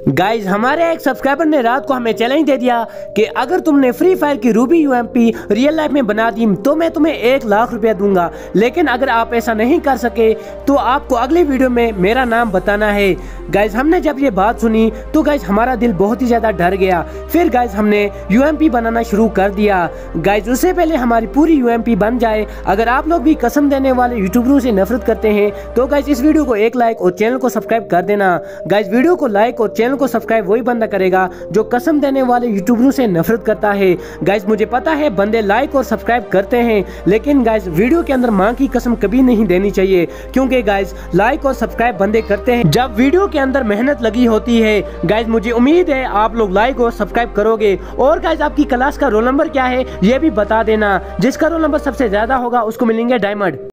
Guys हमारे एक subscriber ने रात को हमें चैलेंज दे दिया कि अगर तुमने फ्री फायर की रूबी यूएमपी रियल लाइफ में बना दी तो मैं तुम्हें 1 लाख रुपया दूंगा। लेकिन अगर आप ऐसा नहीं कर सके तो आपको अगली वीडियो में मेरा नाम बताना है। गाइज हमने जब ये बात सुनी तो गाइज हमारा दिल बहुत ही ज्यादा डर गया। फिर गाइज हमने यूएमपी बनाना शुरू कर दिया। गाइज उससे पहले हमारी पूरी यूएमपी बन जाए, अगर आप लोग भी कसम देने वाले यूट्यूबरों से नफरत करते हैं तो गाइज इस वीडियो को 1 लाइक और चैनल को सब्सक्राइब कर देना। गाइज वीडियो को लाइक और चैनल को सब्सक्राइब वही बंदा करेगा जो कसम देने वाले यूट्यूबरों से नफरत करता है। गाइज मुझे पता है बंदे लाइक और सब्सक्राइब करते हैं, लेकिन गाइज वीडियो के अंदर मां की कसम कभी नहीं देनी चाहिए, क्योंकि गाइज लाइक और सब्सक्राइब बंदे करते हैं जब वीडियो के अंदर मेहनत लगी होती है। गाइज मुझे उम्मीद है आप लोग लाइक और सब्सक्राइब करोगे। और गाइज आपकी क्लास का रोल नंबर क्या है ये भी बता देना। जिसका रोल नंबर सबसे ज्यादा होगा उसको मिलेंगे डायमंड।